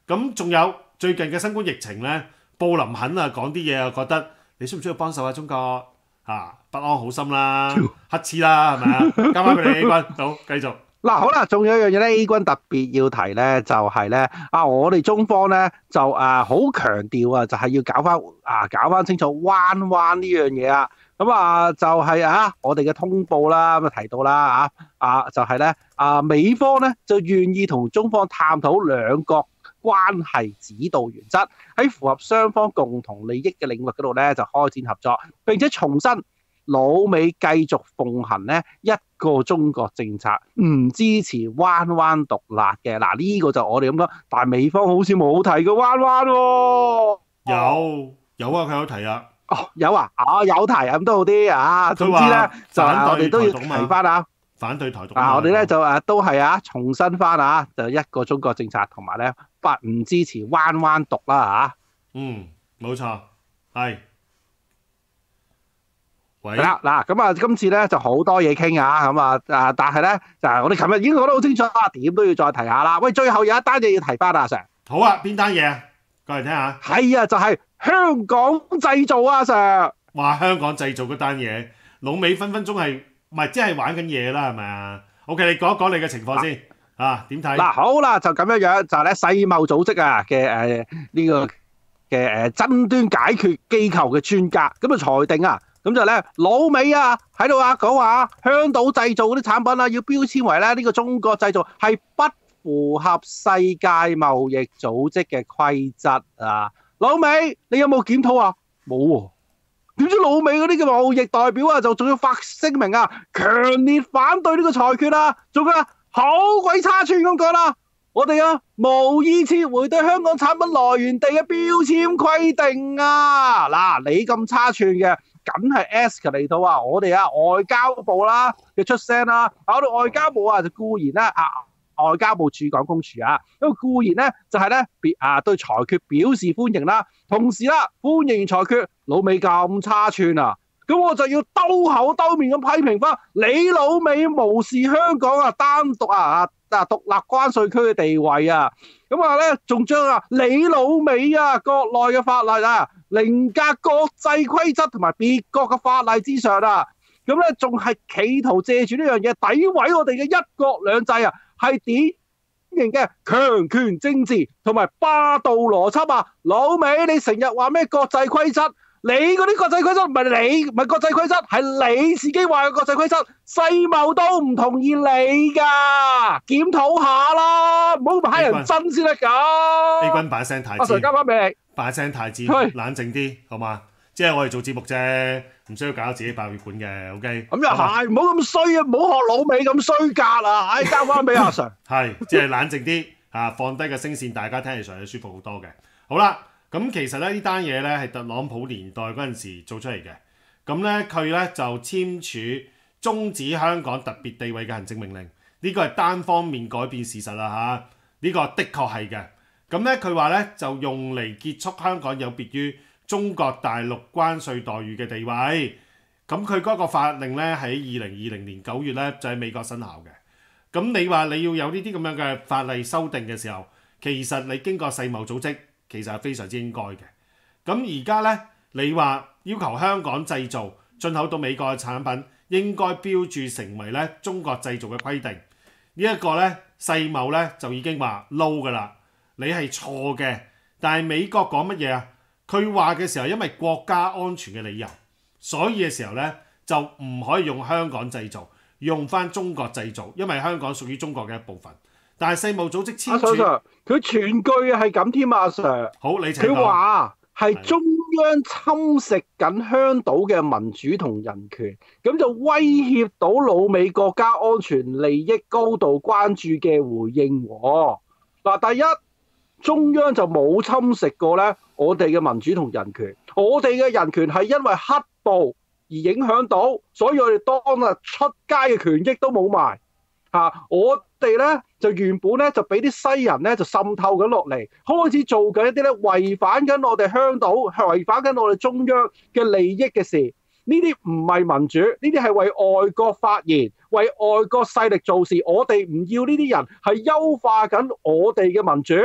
Speaker 1: 咁仲有最近嘅新冠疫情咧，布林肯啊講啲嘢啊，覺得你需唔需要幫手啊？中國啊不安好心啦，乞嗤啦，係咪啊？交翻俾你 A 君，好繼續。
Speaker 2: 嗱，好啦，仲有一樣嘢咧 ，A 君特別要提咧，就係咧啊，我哋中方咧就誒好強調啊，就係要搞翻啊，搞翻清楚灣灣呢樣嘢啊。咁啊，就係啊，我哋嘅通報啦，咁啊提到啦啊啊，就係咧啊，美方咧就願意同中方探討兩國關係指導原則，喺符合雙方共同利益嘅領域嗰度咧就開展合作，並且重申老美繼續奉行咧一個中國政策，唔支持灣灣獨立嘅。嗱，呢個就我哋咁講，但係美方好似冇提過灣灣喎。
Speaker 1: 有有啊，佢有提啊。
Speaker 2: 哦，有啊，啊有提咁都好啲啊。總之咧，就係我哋都要提翻啊，
Speaker 1: 反對台獨
Speaker 2: 啊，我哋咧就誒都係啊，重申翻啊，就一個中國政策，同埋咧不唔支持灣灣獨啦嚇。
Speaker 1: 嗯，冇錯，係。
Speaker 2: 係啦，嗱咁啊，今次咧就好多嘢傾啊，咁啊啊，但係咧就係我哋琴日已經講得好清楚啦，點都要再提下啦。喂，最後有一單嘢要提翻啊，阿 Sir。
Speaker 1: 好啊，邊單嘢啊？過嚟聽下。
Speaker 2: 係啊，就係香港製造啊，阿 Sir。
Speaker 1: 話香港製造嗰單嘢，老美分分鐘係唔係即係玩緊嘢啦？係咪啊 ？OK，你講一講你嘅情況先啊？點睇？
Speaker 2: 嗱，好啦，就咁樣樣，就係咧世貿組織啊嘅誒呢個嘅誒爭端解決機構嘅專家咁啊裁定啊。咁就咧，老美啊喺度啊講話，香島製造嗰啲產品啊，要標籤為咧呢個中國製造係不符合世界貿易組織嘅規則啊！老美，你有冇檢討啊？冇喎。點知老美嗰啲嘅貿易代表啊，就仲要發聲明啊，強烈反對呢個裁決啊，仲啊好鬼差串咁講啦！我哋啊無意撤回對香港產品來源地嘅標籤規定啊！嗱，你咁差串嘅。梗係 escalate 到啊！我哋啊外交部啦嘅出聲啦，搞到外交部啊就固然咧啊外交部駐港公署啊，咁固然咧就係咧別啊對裁決表示歡迎啦，同時啦歡迎裁決，老美咁差串啊，咁我就要兜口兜面咁批評翻你老美無視香港啊單獨啊啊獨立關稅區嘅地位啊，咁啊咧仲將啊你老美啊國內嘅法例啊凌駕國際規則同埋別國嘅法例之上啊，咁咧仲係企圖借住呢樣嘢詆毀我哋嘅一國兩制啊，係典型嘅強權政治同埋霸道邏輯啊！老美你成日話咩國際規則？你嗰啲國際規則唔係你唔係國際規則，係你自己話嘅國際規則，世貿都唔同意你㗎，檢討下啦，唔好咁乞人憎先得㗎。
Speaker 1: A 君把聲太尖，
Speaker 2: 阿 Sir 交翻俾你，
Speaker 1: 把聲太尖，冷靜啲好嘛？即係我哋做節目啫，唔需要搞到自己爆血管嘅 ，OK？
Speaker 2: 咁又係，唔好咁衰啊，唔好學老美咁衰格啊！唉，交翻俾阿 Sir。
Speaker 1: 係，即係冷靜啲嚇，放低個聲線，大家聽起上去舒服好多嘅。好啦。咁其實咧呢單嘢咧係特朗普年代嗰陣時做出嚟嘅，咁咧佢咧就簽署終止香港特別地位嘅行政命令，呢個係單方面改變事實啦嚇，呢個的確係嘅。咁咧佢話咧就用嚟結束香港有別於中國大陸關稅待遇嘅地位。咁佢嗰個法令咧喺二零二零年九月咧就喺美國生效嘅。咁你話你要有呢啲咁樣嘅法例修訂嘅時候，其實你經過世貿組織。其實係非常之應該嘅。咁而家呢，你話要求香港製造進口到美國嘅產品應該標註成為咧中國製造嘅規定，呢、這、一個呢，世貿呢就已經話 no 㗎啦，你係錯嘅。但係美國講乜嘢啊？佢話嘅時候，因為國家安全嘅理由，所以嘅時候呢，就唔可以用香港製造，用翻中國製造，因為香港屬於中國嘅一部分。但係世貿組織簽署，
Speaker 2: 佢全句係咁添啊 Sir。
Speaker 1: 好，你請講。
Speaker 2: 佢話係中央侵蝕緊香島嘅民主同人權，咁就威脅到老美國家安全利益高度關注嘅回應。嗱，第一，中央就冇侵蝕過咧我哋嘅民主同人權，我哋嘅人權係因為黑暴而影響到，所以我哋當日出街嘅權益都冇埋。嚇，我哋咧就原本咧就俾啲西人咧就滲透緊落嚟，開始做緊一啲咧違反緊我哋香島、違反緊我哋中央嘅利益嘅事。呢啲唔係民主，呢啲係為外國發言、為外國勢力做事。我哋唔要呢啲人，係優化緊我哋嘅民主。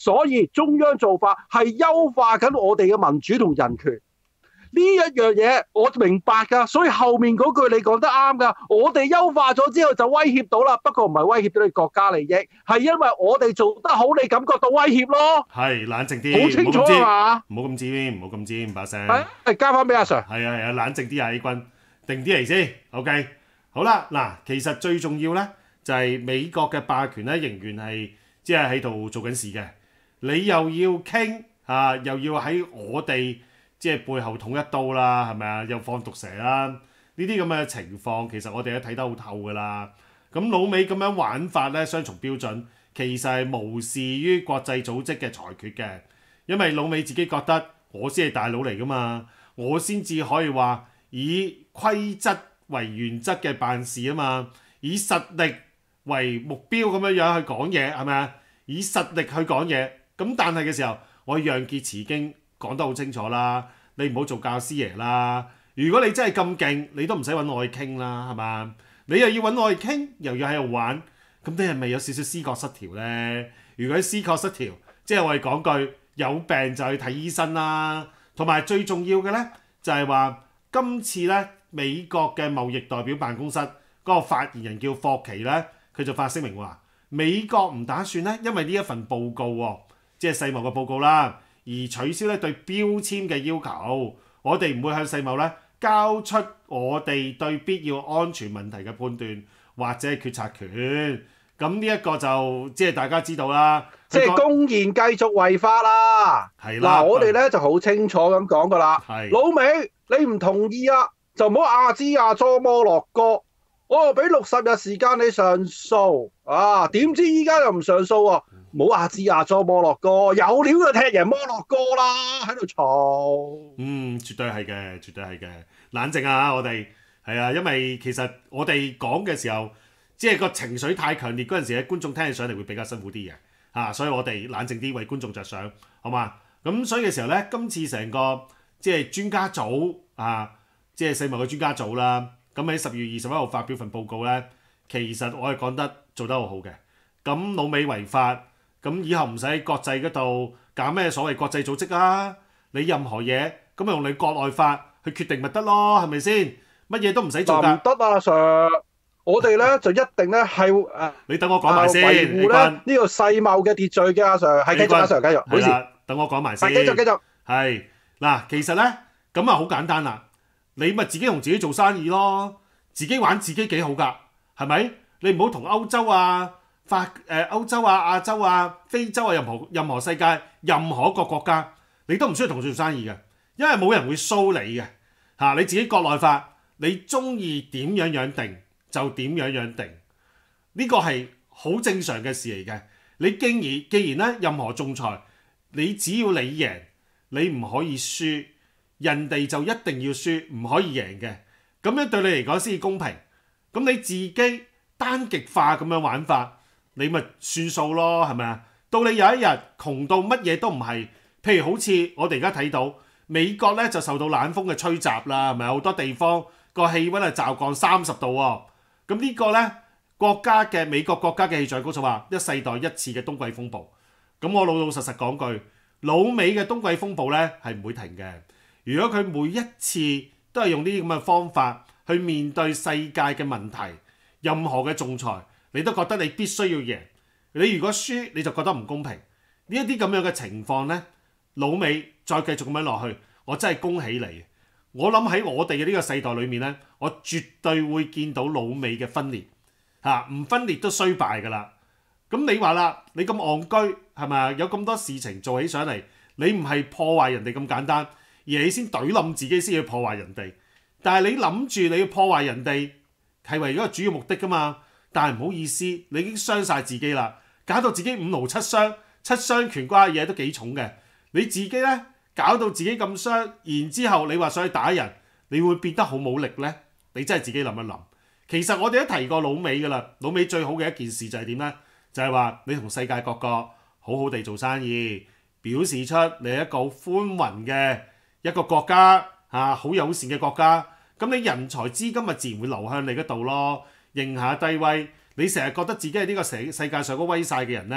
Speaker 2: 所以中央做法係優化緊我哋嘅民主同人權。呢一樣嘢我明白㗎，所以後面嗰句你講得啱㗎。我哋優化咗之後就威脅到啦，不過唔係威脅到你國家利益，係因為我哋做得好，你感覺到威脅咯。
Speaker 1: 係冷靜啲，
Speaker 2: 好清楚啊嘛，
Speaker 1: 唔好咁尖，唔好咁尖把聲。
Speaker 2: 係交翻俾阿 Sir。
Speaker 1: 係啊係啊，冷靜啲啊 A 君，定啲嚟先。OK，好啦，嗱，其實最重要咧就係美國嘅霸權咧仍然係即係喺度做緊事嘅。你又要傾啊，又要喺我哋即係背後捅一刀啦，係咪啊？又放毒蛇啦，呢啲咁嘅情況其實我哋都睇得好透㗎啦。咁老美咁樣玩法咧，雙重標準其實係無視於國際組織嘅裁決嘅，因為老美自己覺得我先係大佬嚟㗎嘛，我先至可以話以規則為原則嘅辦事啊嘛，以實力為目標咁樣樣去講嘢係咪啊？以實力去講嘢，咁但係嘅時候，我楊潔篪已經講得好清楚啦，你唔好做教師爺啦。如果你真係咁勁，你都唔使揾我去傾啦，係嘛？你又要揾我去傾，又要喺度玩，咁你係咪有少少思覺失調呢？如果思覺失調，即係我哋講句有病就去睇醫生啦。同埋最重要嘅呢，就係話今次呢美國嘅貿易代表辦公室嗰個發言人叫霍奇呢，佢就發聲明話美國唔打算呢，因為呢一份報告喎，即係世貿嘅報告啦，而取消咧對標籤嘅要求，我哋唔會向世貿咧交出我哋對必要安全問題嘅判斷或者係決策權。咁呢一個就即係大家知道啦，
Speaker 2: 即係公然繼續違法啦。
Speaker 1: 係啦，
Speaker 2: 嗱，我哋咧就好清楚咁講噶啦。
Speaker 1: 係
Speaker 2: 老美，你唔同意啊，就唔好阿支阿佐摩洛哥，我又俾六十日時間你上訴啊！點知依家又唔上訴喎？唔好阿支阿佐摩洛哥，有料就踢贏摩洛哥啦，喺度嘈。
Speaker 1: 嗯，絕對係嘅，絕對係嘅。冷靜啊，我哋係啊，因為其實我哋講嘅時候，即係個情緒太強烈嗰陣時咧，觀眾聽起上嚟會比較辛苦啲嘅啊，所以我哋冷靜啲，為觀眾着想，好嘛？咁所以嘅時候咧，今次成個即係專家組啊，即係世貿嘅專家組啦，咁喺十月二十一號發表份報告咧，其實我係講得做得好好嘅。咁老美違法。咁以後唔使喺國際嗰度搞咩所謂國際組織啊！你任何嘢咁咪用你國內法去決定咪得咯，係咪先？乜嘢都唔使做㗎。
Speaker 2: 唔得啊，Sir！我哋咧就一定咧係誒，
Speaker 1: 你等我講埋先，
Speaker 2: 維護咧呢個世貿嘅秩序嘅阿 Sir，係繼續阿 Sir 繼續，
Speaker 1: 係啦，等我講埋先。
Speaker 2: 繼續繼續。
Speaker 1: 係嗱，其實咧咁啊好簡單啦，你咪自己同自己做生意咯，自己玩自己幾好㗎，係咪？你唔好同歐洲啊。法誒歐洲啊、亞洲啊、非洲啊，任何任何世界任何一個國家，你都唔需要同佢做生意嘅，因為冇人會騷你嘅嚇、啊。你自己國內法，你中意點樣樣定就點樣樣定，呢、這個係好正常嘅事嚟嘅。你既然既然咧，任何仲裁，你只要你贏，你唔可以輸，人哋就一定要輸，唔可以贏嘅。咁樣對你嚟講先至公平。咁你自己單極化咁樣玩法。你咪算數咯，係咪啊？到你有一日窮到乜嘢都唔係，譬如好似我哋而家睇到美國咧就受到冷風嘅吹襲啦，係咪好多地方個氣温係驟降三十度喎？咁呢個咧國家嘅美國國家嘅氣象局就話一世代一次嘅冬季風暴。咁我老老實實講句，老美嘅冬季風暴咧係唔會停嘅。如果佢每一次都係用呢啲咁嘅方法去面對世界嘅問題，任何嘅仲裁。你都覺得你必須要贏，你如果輸你就覺得唔公平。呢一啲咁樣嘅情況呢，老美再繼續咁樣落去，我真係恭喜你。我諗喺我哋嘅呢個世代裏面呢，我絕對會見到老美嘅分裂嚇，唔分裂都衰敗㗎啦。咁你話啦，你咁戇居係咪？有咁多事情做起上嚟，你唔係破壞人哋咁簡單，而你先懟冧自己先去破壞人哋。但係你諗住你要破壞人哋係為咗個主要目的㗎嘛？但係唔好意思，你已經傷晒自己啦，搞到自己五勞七傷，七傷拳瓜嘢都幾重嘅。你自己呢，搞到自己咁傷，然之後你話想去打人，你會變得好冇力呢？你真係自己諗一諗。其實我哋都提過老美㗎啦，老美最好嘅一件事就係點呢？就係話你同世界各國好好地做生意，表示出你係一個好寬宏嘅一個國家嚇，好友善嘅國家。咁你人才資金咪自然會流向你嗰度咯。認下低威，你成日覺得自己係呢個世世界上嗰威晒嘅人呢，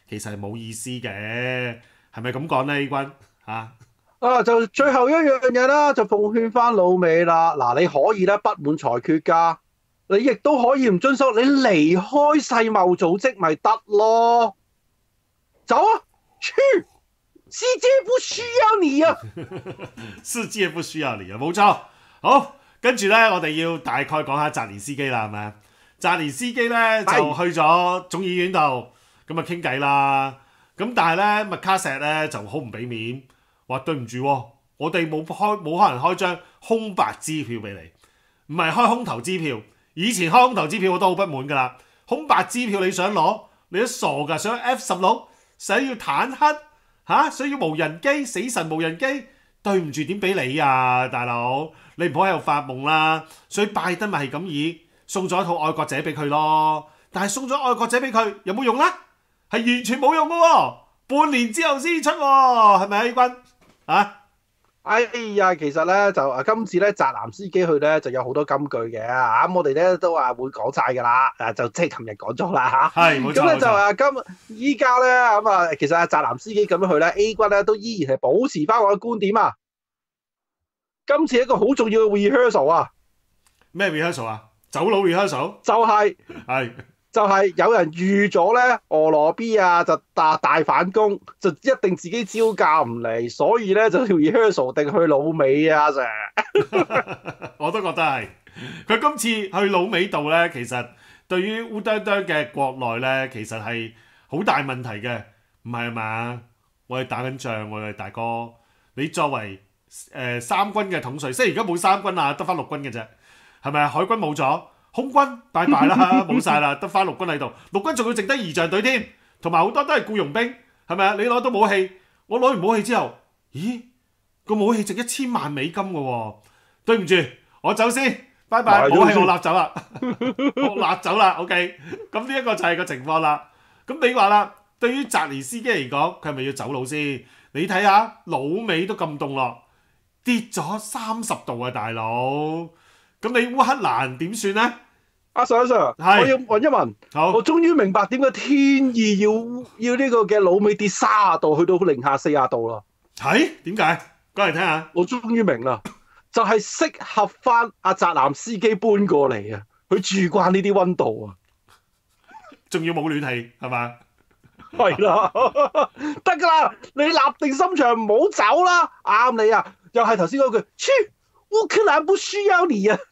Speaker 1: 其實係冇意思嘅，係咪咁講咧？A 君嚇
Speaker 2: 啊，就最後一樣嘢啦，就奉勸翻老美啦。嗱，你可以咧不滿裁決㗎，你亦都可以唔遵守，你離開世貿組織咪得咯。走啊，去！世界不需要你啊！
Speaker 1: 世界不需要你啊，冇錯。好，跟住咧，我哋要大概講下澤連斯基啦，係咪啊？澤連斯基咧就去咗眾議院度，咁啊傾偈啦。咁但係咧，麥卡錫咧就好唔俾面，話對唔住，我哋冇開冇可能開張空白支票俾你，唔係開空頭支票。以前開空頭支票我都好不滿噶啦，空白支票你想攞，你都傻噶，想 F 十六，想要坦克嚇，想要無人機，死神無人機，對唔住點俾你啊，大佬，你唔好喺度發夢啦。所以拜登咪係咁以送咗一套愛國者俾佢咯，但係送咗愛國者俾佢有冇用咧？係完全冇用噶喎，半年之後先出喎，係咪啊？A 君啊？
Speaker 2: 哎呀，其實咧就啊，今次咧澤連斯基去咧就有好多金句嘅啊，咁我哋咧都話會講晒㗎啦，啊就即係琴日講咗啦嚇。
Speaker 1: 係冇錯。
Speaker 2: 咁咧就啊今依家咧咁啊，其實阿澤連斯基咁樣去咧 ，A 君咧都依然係保持翻我嘅觀點啊。今次一個好重要嘅 rehearsal 啊。
Speaker 1: 咩 rehearsal 啊？走佬 rehearsal？
Speaker 2: 就係、
Speaker 1: 係。
Speaker 2: 就係有人預咗咧，俄羅 B 啊就大大反攻，就一定自己招架唔嚟，所以咧就條 rehearsal 定去老美啊成。
Speaker 1: 我都覺得係，佢今次去老美度咧，其實對於烏啄啄嘅國內咧，其實係好大問題嘅，唔係嘛？我哋打緊仗，我哋大哥，你作為誒、呃、三軍嘅統帥，雖然而家冇三軍啊，得翻陸軍嘅啫，係咪啊？海軍冇咗。空軍拜拜啦，冇晒啦，得翻陸軍喺度。陸軍仲要剩低儀仗隊添，同埋好多都係僱傭兵，係咪啊？你攞到武器，我攞完武器之後，咦個武器值一千萬美金嘅喎，對唔住，我走先，拜拜，武器我立走啦，我立走啦 ，OK，咁呢一個就係個情況啦。咁你話啦，對於澤連斯基嚟講，佢係咪要走佬先？你睇下老美都咁凍落，跌咗三十度啊，大佬，咁你烏克蘭點算呢？
Speaker 2: 阿 Sir Sir，我要問一問，
Speaker 1: 好，
Speaker 2: 我終於明白點解天意要要呢個嘅老美跌三十度去到零下四十度啦。
Speaker 1: 係點解？講嚟聽下。
Speaker 2: 我終於明啦，就係、是、適合翻阿澤連斯基搬過嚟啊！佢住慣呢啲溫度啊，
Speaker 1: 仲要冇暖氣係嘛？
Speaker 2: 係啦，得㗎啦，你立定心腸唔好走啦，啱你啊！又係頭先嗰句，切烏克蘭不需要你啊！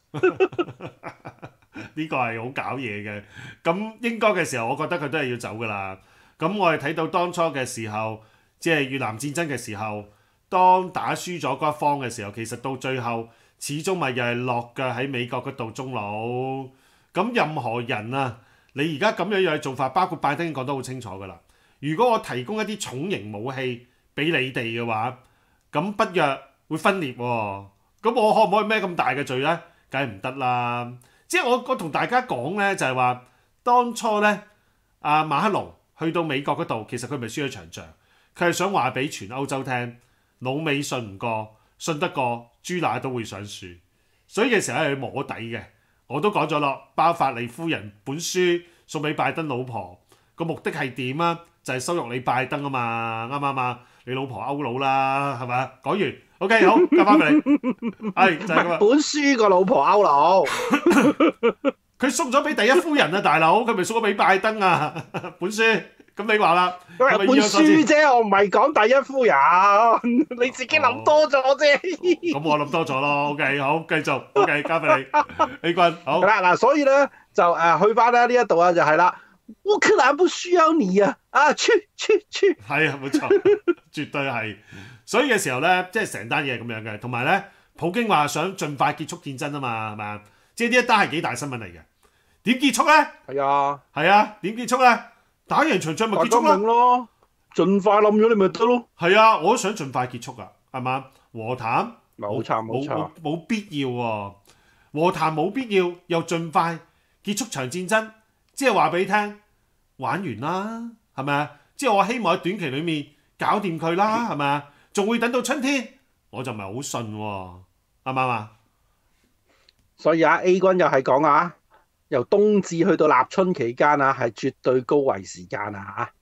Speaker 1: 呢個係好搞嘢嘅，咁應該嘅時候，我覺得佢都係要走噶啦。咁我哋睇到當初嘅時候，即係越南戰爭嘅時候，當打輸咗嗰一方嘅時候，其實到最後始終咪又係落腳喺美國嗰度終老。咁任何人啊，你而家咁樣樣嘅做法，包括拜登講得好清楚噶啦。如果我提供一啲重型武器俾你哋嘅話，咁北約會分裂喎、哦。咁我可唔可以孭咁大嘅罪呢？梗係唔得啦。即係我我同大家講咧，就係話當初咧，阿馬克龍去到美國嗰度，其實佢咪輸咗場仗，佢係想話俾全歐洲聽，老美信唔過，信得過豬乸都會上樹，所以嘅時候係摸底嘅。我都講咗咯，包法利夫人本書送俾拜登老婆個目的係點啊？就係、是、羞辱你拜登啊嘛，啱唔啱啊？你老婆歐佬啦，係咪？講完 ，OK 好，交翻俾你。係就係咁啊！
Speaker 2: 本書個老婆歐佬，
Speaker 1: 佢送咗俾第一夫人啊，大佬，佢咪送咗俾拜登啊？本書咁你話啦，
Speaker 2: 本書啫，我唔係講第一夫人，你自己諗多咗啫。
Speaker 1: 咁、哦、我諗多咗咯。OK， 好，繼續。OK， 交俾你 A 君，好。
Speaker 2: 嗱嗱，所以咧就誒、呃、去翻咧呢一度啊，就係啦。烏克蘭不需要你啊！啊，去去去！
Speaker 1: 係啊，冇錯，絕對係。所以嘅時候咧，即係成單嘢係咁樣嘅，同埋咧，普京話想盡快結束戰爭啊嘛，係咪啊？即係呢一單係幾大新聞嚟嘅。點結束咧？
Speaker 2: 係啊，
Speaker 1: 係啊，點結束咧？打完場仗咪結束
Speaker 2: 咯，盡快冧咗你咪得咯。
Speaker 1: 係啊，我都想盡快結束噶，係嘛？和談
Speaker 2: 冇錯冇錯，
Speaker 1: 冇必要喎、啊。和談冇必要，又盡快結束場戰爭，即係話俾你聽，玩完啦，係咪啊？即係我希望喺短期裡面搞掂佢啦，係咪啊？仲會等到春天，我就唔係好信喎，啱唔啱啊？
Speaker 2: 所以啊 A 君又係講啊，由冬至去到立春期間啊，係絕對高危時間啊嚇。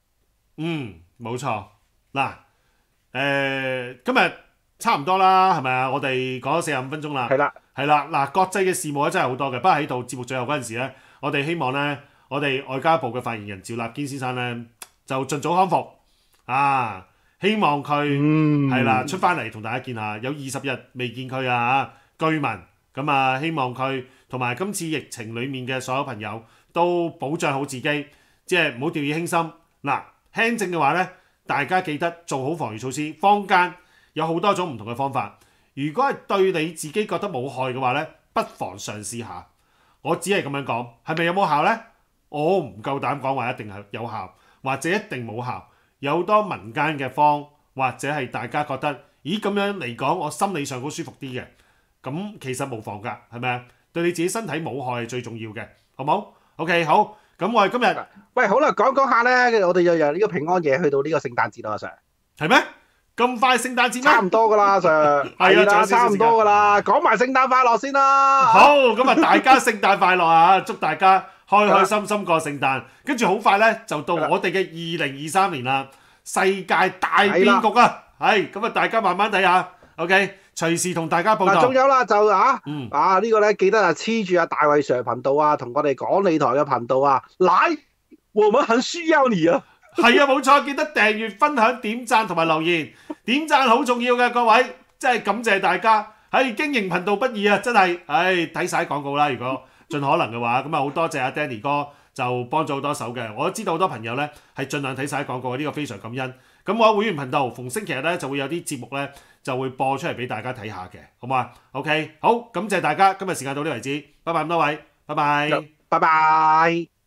Speaker 1: 嗯，冇錯。嗱，誒、今日差唔多啦，係咪啊？我哋講咗四十五分鐘啦。
Speaker 2: 係啦，
Speaker 1: 係啦，嗱，國際嘅事務咧真係好多嘅。不過喺度節目最後嗰陣時咧，我哋希望咧，我哋外交部嘅發言人趙立堅先生咧就盡早康復啊！希望佢係啦
Speaker 2: 嗯，
Speaker 1: 出翻嚟同大家見下，有二十日未見佢啊居民咁啊，希望佢同埋今次疫情裡面嘅所有朋友都保障好自己，即係唔好掉以輕心。嗱，輕症嘅話咧，大家記得做好防禦措施，坊間有好多種唔同嘅方法。如果係對你自己覺得冇害嘅話咧，不妨嘗試下。我只係咁樣講，係咪有冇效呢？我唔夠膽講話一定係有效，或者一定冇效。有好多民間嘅方，或者係大家覺得，咦咁樣嚟講，我心理上好舒服啲嘅。咁其實無妨㗎，係咪啊？對你自己身體冇害係最重要嘅，好冇？OK，好。咁我哋今日
Speaker 2: 喂，好啦，講講下咧，我哋又由呢個平安夜去到呢個聖誕節啦，阿 Sir。
Speaker 1: 係咩？咁快聖誕節咩？
Speaker 2: 差唔多噶啦，阿 Sir。
Speaker 1: 係啊，
Speaker 2: 係啦，
Speaker 1: 仲有少少
Speaker 2: 差唔多噶啦，講埋聖誕快樂先啦。
Speaker 1: 好，咁啊，大家聖誕快樂啊！祝大家開開心心過聖誕。跟住好快咧，就到我哋嘅二零二三年啦，世界大變局啊！係咁啊，大家慢慢睇下。OK，隨時同大家報
Speaker 2: 嗱，
Speaker 1: 道。
Speaker 2: 仲有啦，就啊，
Speaker 1: 嗯，
Speaker 2: 啊呢個咧記得啊黐住阿大衛 Sir 頻道啊，同我哋講理台嘅頻道啊，嚟，我們很需要你啊！
Speaker 1: 係啊，冇錯，記得訂閱、分享、點讚同埋留言。點讚好重要嘅，各位，真係感謝大家。喺經營頻道不易啊，真係，唉，睇晒廣告啦。如果盡可能嘅話，咁啊好多謝阿 Danny 哥就幫咗好多手嘅。我都知道好多朋友咧係盡量睇晒廣告，呢個非常感恩。咁我喺會員頻道逢星期日咧就會有啲節目咧就會播出嚟俾大家睇下嘅，好嘛？OK，好，感謝大家，今日時間到呢為止，拜拜咁多位，拜拜。
Speaker 2: 拜拜。